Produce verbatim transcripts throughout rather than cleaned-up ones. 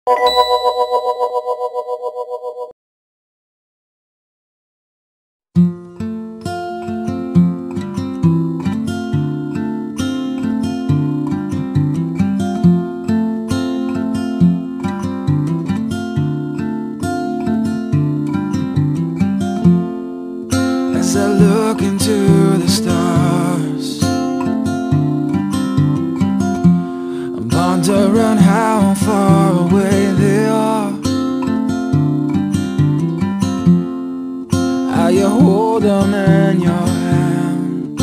As I look into the stars, I'm wondering how far away they are. How you hold them in your hands,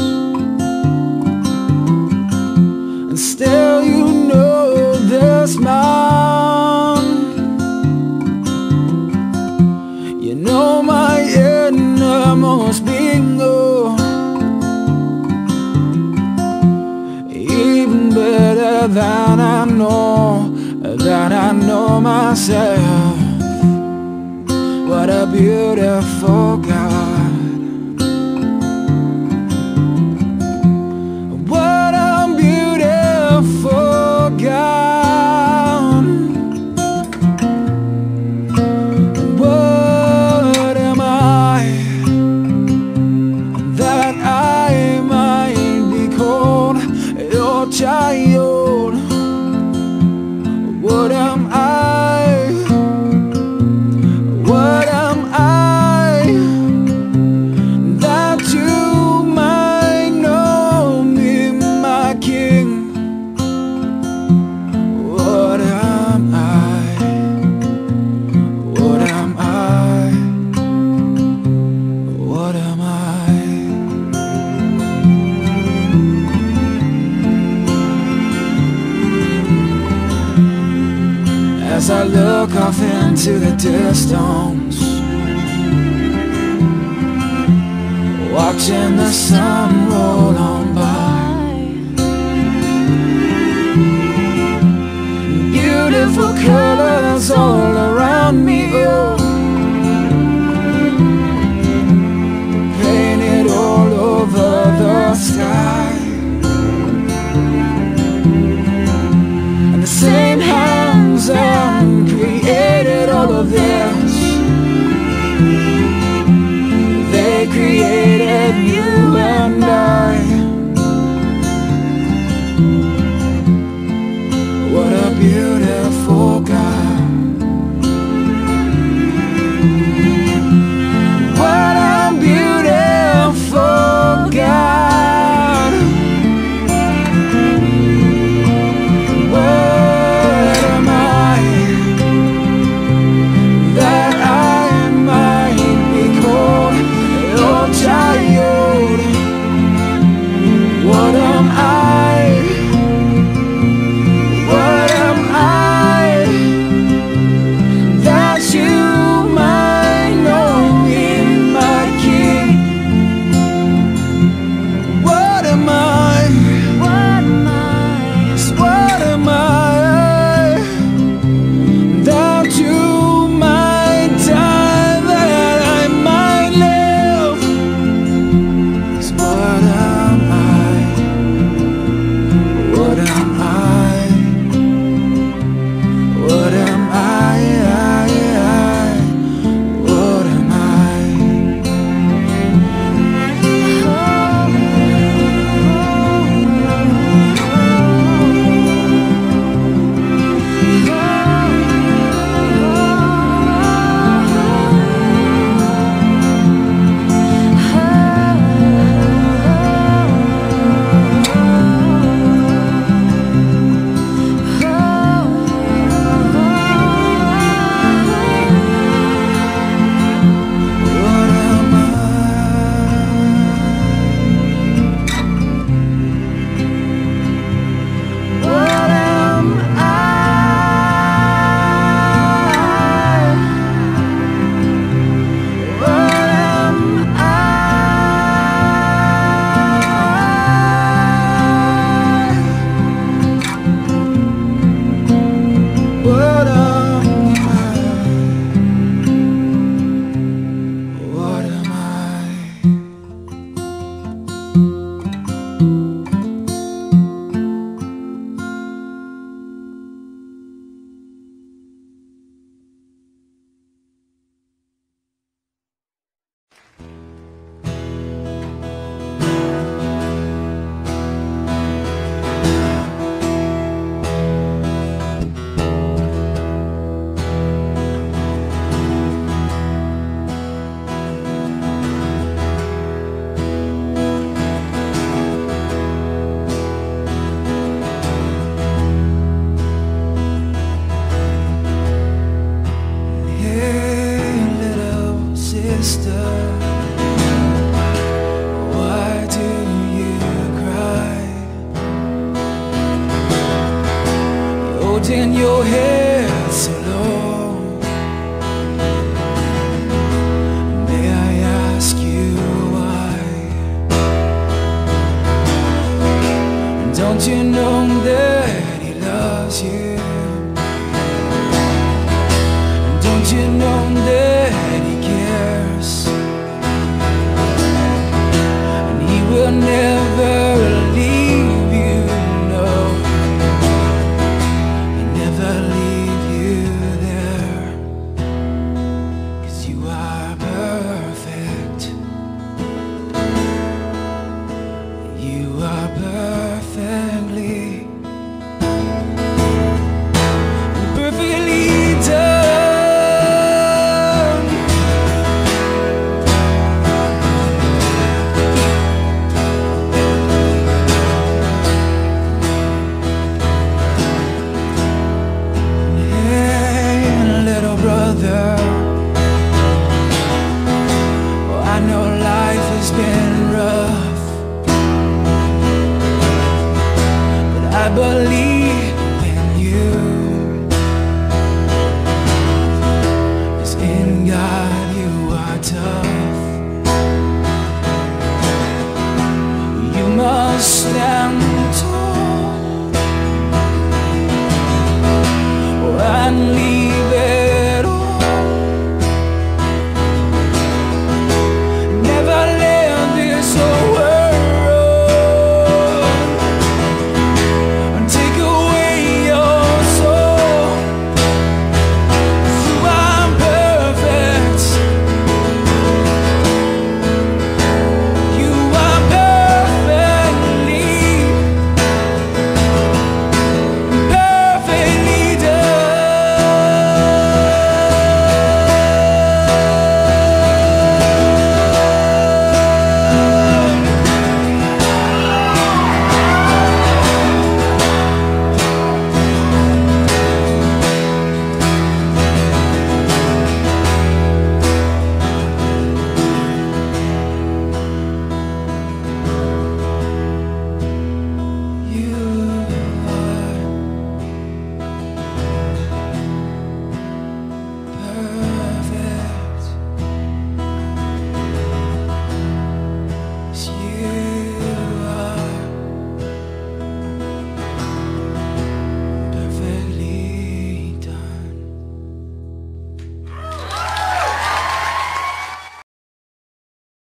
and still you know this man. You know my innermost being, oh, even better than I know, than I know myself. What a beautiful God, what a beautiful God. What am I that I might be called your child? What am I? What am I that you might know me, my King? What am I? What am I? What am I? As I look off into the distance, watching the sun roll on by, beautiful colors all around me, oh, painted all over the sky. And the same hands that created all of this, they created you and I. What a beautiful God, what a beautiful God, what holding your head so low. May I ask you why? Don't you know that he loves you? Don't you know that